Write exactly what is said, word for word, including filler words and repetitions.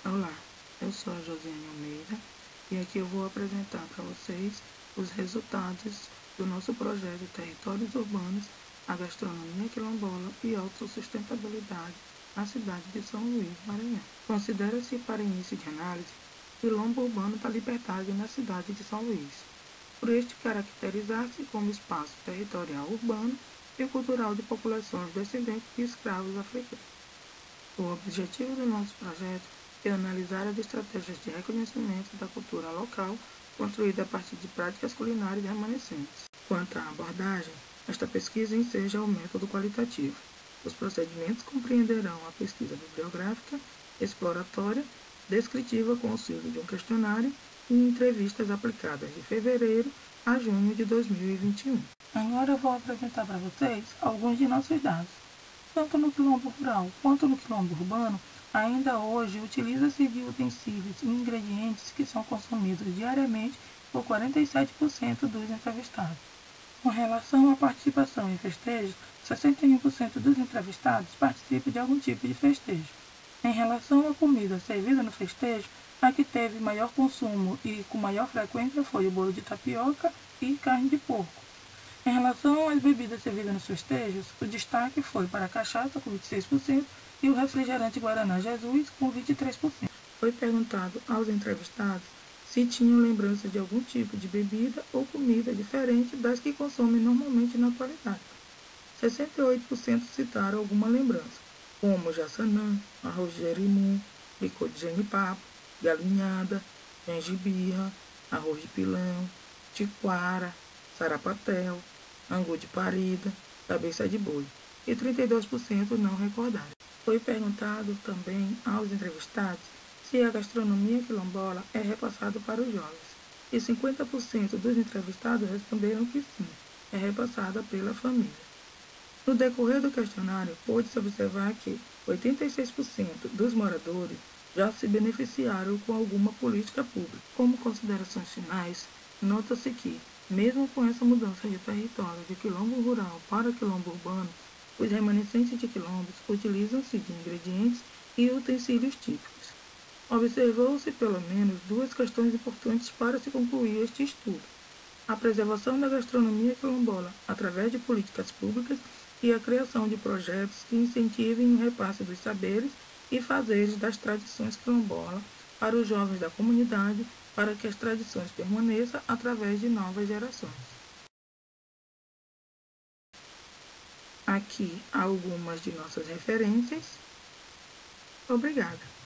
Olá, eu sou a Josiane Almeida e aqui eu vou apresentar para vocês os resultados do nosso projeto Territórios Urbanos, a Gastronomia Quilombola e Autossustentabilidade na cidade de São Luís, Maranhão. Considera-se, para início de análise, quilombo urbano da liberdade na cidade de São Luís, por este caracterizar-se como espaço territorial urbano e cultural de populações descendentes de escravos africanos. O objetivo do nosso projeto é analisar as estratégias de reconhecimento da cultura local construída a partir de práticas culinárias remanescentes. Quanto à abordagem, esta pesquisa enseja o método qualitativo. Os procedimentos compreenderão a pesquisa bibliográfica, exploratória, descritiva com auxílio de um questionário e entrevistas aplicadas de fevereiro a junho de dois mil e vinte e um. Agora eu vou apresentar para vocês alguns de nossos dados. Tanto no quilombo rural quanto no quilombo urbano, ainda hoje utiliza-se de utensílios e ingredientes que são consumidos diariamente por quarenta e sete por cento dos entrevistados. Com relação à participação em festejos, sessenta e um por cento dos entrevistados participam de algum tipo de festejo. Em relação à comida servida no festejo, a que teve maior consumo e com maior frequência foi o bolo de tapioca e carne de porco. Em relação às bebidas servidas nos festejos, o destaque foi para a cachaça, com vinte e seis por cento, e o refrigerante Guaraná Jesus, com vinte e três por cento. Foi perguntado aos entrevistados se tinham lembrança de algum tipo de bebida ou comida diferente das que consomem normalmente na atualidade. sessenta e oito por cento citaram alguma lembrança, como jaçanã, arroz de jerimum, licor de genipapo, galinhada, gengibirra, arroz de pilão, tiquara, sarapatel, angu de parida, cabeça de boi, e trinta e dois por cento não recordaram. Foi perguntado também aos entrevistados se a gastronomia quilombola é repassada para os jovens, e cinquenta por cento dos entrevistados responderam que sim, é repassada pela família. No decorrer do questionário, pôde-se observar que oitenta e seis por cento dos moradores já se beneficiaram com alguma política pública. Como considerações finais, nota-se que, mesmo com essa mudança de território de quilombo rural para quilombo urbano, os remanescentes de quilombos utilizam-se de ingredientes e utensílios típicos. Observou-se pelo menos duas questões importantes para se concluir este estudo: a preservação da gastronomia quilombola através de políticas públicas e a criação de projetos que incentivem o repasse dos saberes e fazeres das tradições quilombolas para os jovens da comunidade, para que as tradições permaneçam através de novas gerações. Aqui algumas de nossas referências. Obrigada.